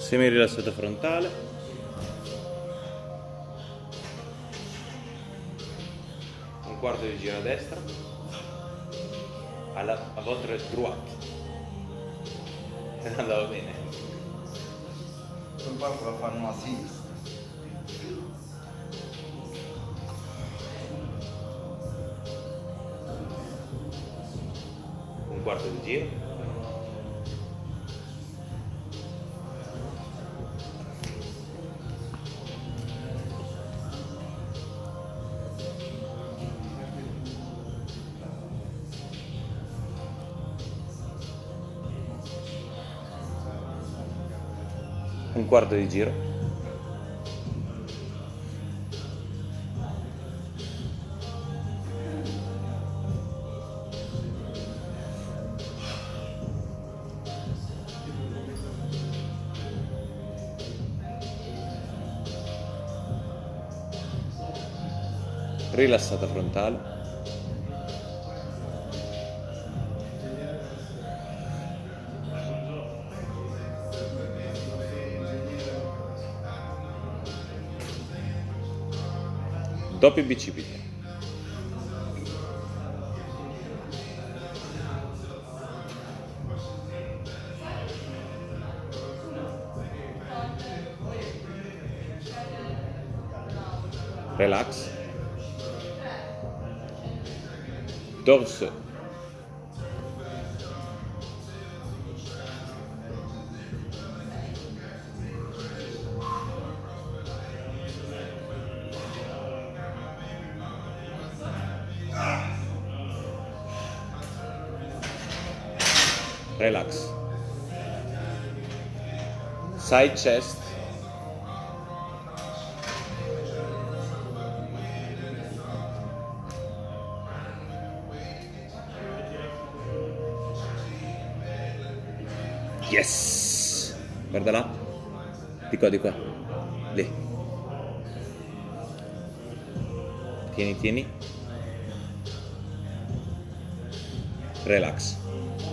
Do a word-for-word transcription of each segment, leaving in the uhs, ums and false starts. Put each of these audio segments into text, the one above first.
Semi rilassato frontale, un quarto di giro a destra, alla, a votre droite. Andava bene. Un quarto lo fanno a sinistra. Un quarto di giro. Un quarto di giro. Rilassata frontale. Doppio bicipite. Relax. Dorso. Relax. Side chest. Yes. Guarda là. Di qua, di qua. Lì. Tieni, tieni. Relax.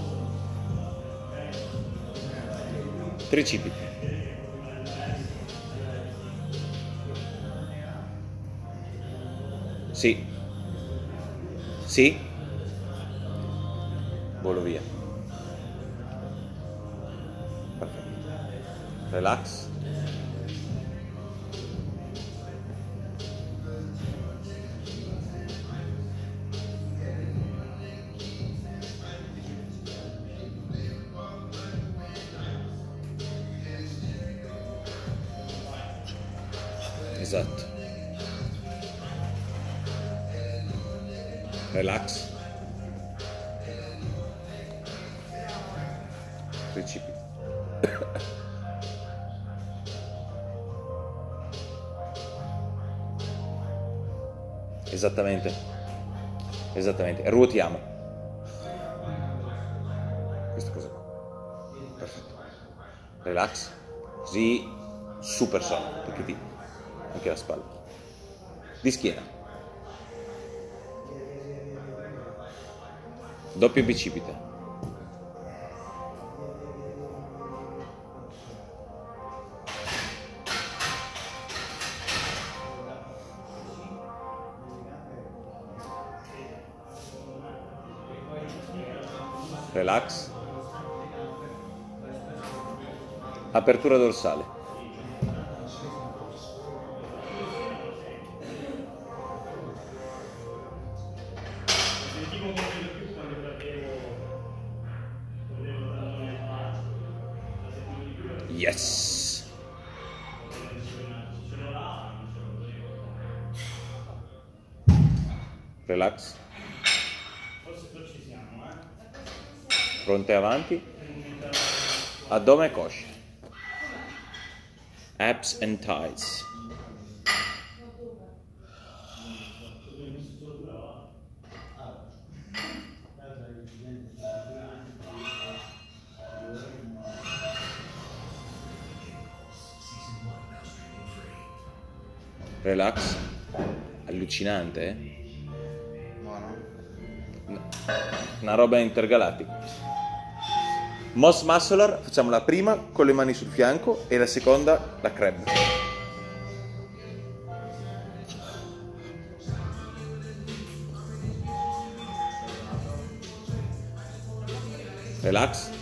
Tricipite. Sì. Sì. Volo via. Perfetto. Relax. Esatto. Relax. Tricipite. Esattamente. Esattamente. E ruotiamo. Questa cosa qua. Perfetto. Relax. Così super sono, perché ti anche la spalla. Di schiena. Doppio bicipite. Relax. Apertura dorsale. Yes. Relax. Fronte avanti. Addome e coscia. Abs and thighs. Relax. Allucinante, eh? Buono. Una roba intergalattica. Moss Muscular, facciamo la prima con le mani sul fianco e la seconda la crab. Relax.